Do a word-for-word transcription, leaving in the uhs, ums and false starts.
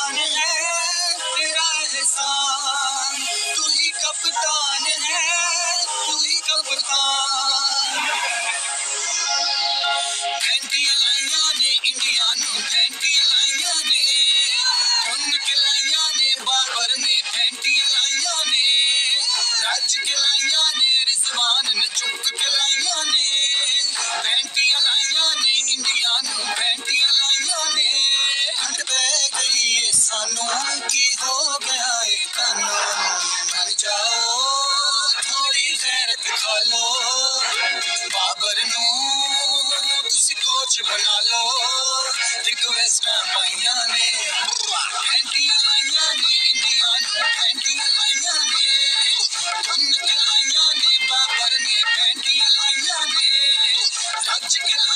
कुर्बान है तेरा एहसान, तू ही कप्तान है, तू ही कप्तान। पैंती लाइयां ने इंडिया नू, पैंती लाइयां ने उन के लाइयां ने बाबर ने, पैंती लाइयां ने रज के लाइयां ने रिजवान ने चुक के लाइयां ने, पैंती लाइयां ने इंडिया नू, पैंती लाइयां ने। ठंड पै गई है सानू की हो गया है कानून, मर जाओ थोड़ी गैरत खा लो, बाबर नू तुसी कोच बना लो, रिक्वेस्ट पाइयां ने पैंती लाइयां ने इंडिया नू, पैंती लाइयां ने उन के लाइयां ने बाबर ने, पैंती लाइयां ने रज के